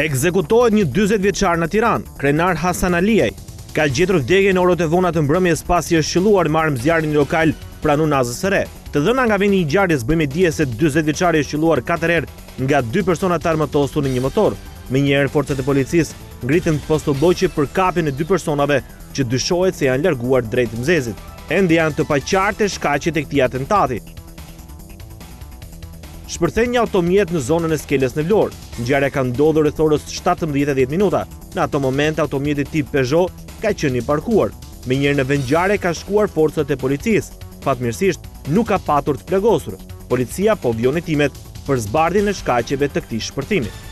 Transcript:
Ekzekutohet një 40 vjeçar në Tiranë, krenar Hasan Aliaj, ka gjetur vdekje në orët e vona të mbrëmjes pasi është qelluar marrë zjarrin lokal pranë Unazës së Re. Të dhëna nga vendi i ngjarjes bëjmë dije se 40 vjeçari është qelluar 4 herë nga 2 persona të armatosur në një motor. Menjëherë forcat e policisë ngritën postobloqe për kapjen e 2 personave që dyshohet se janë larguar drejt Mzezit. Ende janë të paqartë shkaqjet e këtij atentati. Shpërthen një automjet në zonën e skelës në Vlorë. Ngjarja ka ndodhur rreth orës 17:10 minuta. Në ato momente automjeti tip Peugeot ka qenë i parkuar. Menjëherë në vend ngjarje ka shkuar forcat e policisë. Fatmirësisht nuk ka patur të plagosur. Policia po vjon hetimet për zbardhjen e shkaqjeve të këtij shpërthimi.